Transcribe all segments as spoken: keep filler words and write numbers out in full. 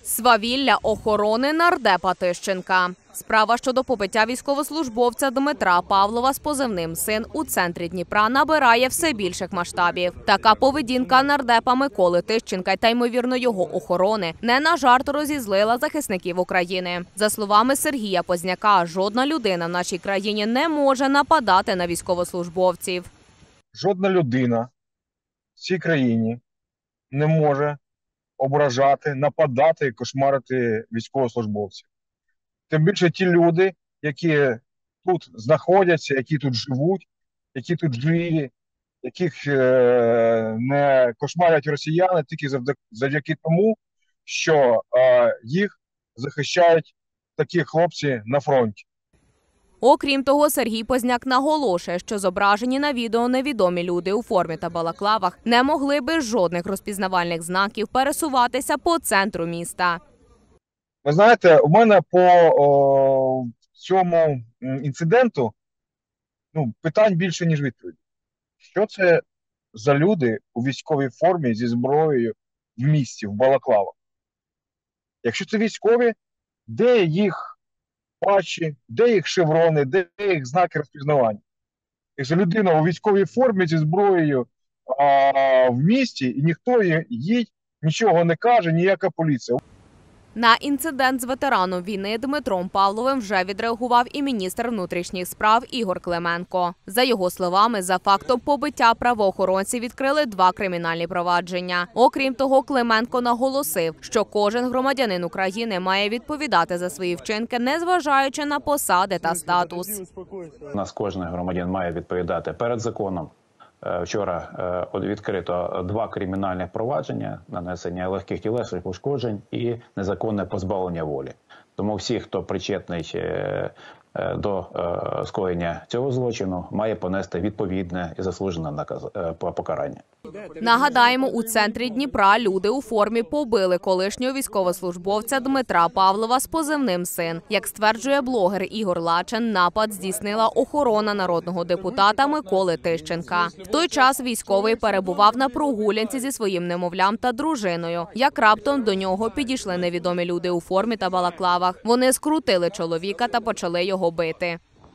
Свавілля охорони нардепа Тищенка. Справа щодо побиття військовослужбовця Дмитра Павлова з позивним «Син» у центрі Дніпра набирає все більших масштабів. Така поведінка нардепа Миколи Тищенка та, ймовірно, його охорони не на жарт розізлила захисників України. За словами Сергія Позняка, жодна людина в нашій країні не може нападати на військовослужбовців. Жодна людина в цій країні не може ображати, нападати і кошмарити військовослужбовців. Тим більше ті люди, які тут знаходяться, які тут живуть, які тут живі, яких е не кошмарять росіяни тільки завдяки тому, що е їх захищають такі хлопці на фронті. Окрім того, Сергій Позняк наголошує, що зображені на відео невідомі люди у формі та балаклавах не могли без жодних розпізнавальних знаків пересуватися по центру міста. Ви знаєте, у мене по о, цьому інциденту ну, питань більше, ніж відповідей. Що це за люди у військовій формі зі зброєю в місті, в балаклавах? Якщо це військові, де їх патчі, де їх шеврони, де їх знаки розпізнавання? Якщо людина у військовій формі зі зброєю а, в місті, і ніхто їй нічого не каже, ніяка поліція. На інцидент з ветераном війни Дмитром Павловим вже відреагував і міністр внутрішніх справ Ігор Клименко. За його словами, за фактом побиття правоохоронці відкрили два кримінальні провадження. Окрім того, Клименко наголосив, що кожен громадянин України має відповідати за свої вчинки, незважаючи на посади та статус. У нас кожен громадянин має відповідати перед законом. Вчора відкрито два кримінальних провадження, нанесення легких тілесних ушкоджень і незаконне позбавлення волі. Тому всі, хто причетний до скоєння цього злочину, має понести відповідне і заслужене покарання. Нагадаємо, у центрі Дніпра люди у формі побили колишнього військовослужбовця Дмитра Павлова з позивним «Син». Як стверджує блогер Ігор Лачин, напад здійснила охорона народного депутата Миколи Тищенка. В той час військовий перебував на прогулянці зі своїм немовлям та дружиною. Як раптом до нього підійшли невідомі люди у формі та балаклавах. Вони скрутили чоловіка та почали його бити.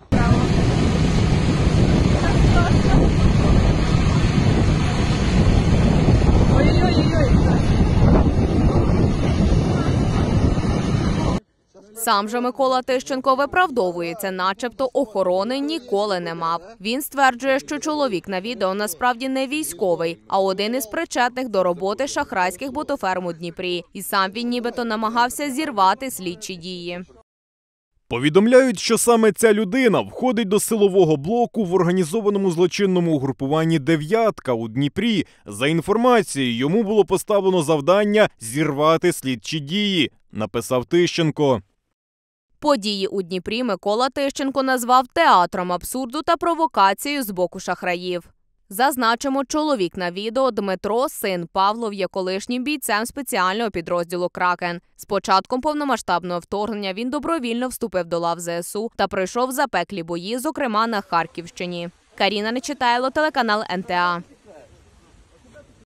Сам же Микола Тищенко виправдовується, начебто охорони ніколи не мав. Він стверджує, що чоловік на відео насправді не військовий, а один із причетних до роботи шахрайських ботоферм у Дніпрі. І сам він нібито намагався зірвати слідчі дії. Повідомляють, що саме ця людина входить до силового блоку в організованому злочинному угрупуванні «Дев'ятка» у Дніпрі. За інформацією, йому було поставлено завдання зірвати слідчі дії, написав Тищенко. Події у Дніпрі Микола Тищенко назвав театром абсурду та провокацією з боку шахраїв. Зазначимо, чоловік на відео Дмитро, син Павлов, є колишнім бійцем спеціального підрозділу «Кракен». З початком повномасштабного вторгнення він добровільно вступив до лав зе ес у та пройшов запеклі бої, зокрема на Харківщині. Каріна Нечитайло, телеканал ен те а.